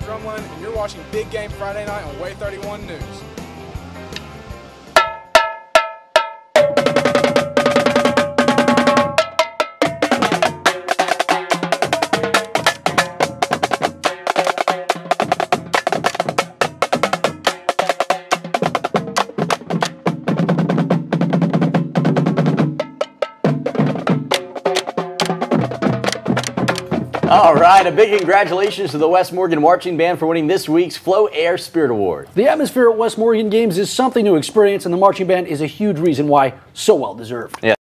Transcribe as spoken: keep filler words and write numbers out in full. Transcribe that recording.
Drumline, and you're watching Big Game Friday Night on Way thirty-one News. All right, a big congratulations to the West Morgan Marching Band for winning this week's Flow Air Spirit Award. The atmosphere at West Morgan Games is something to experience, and the marching band is a huge reason why. So well deserved. Yeah.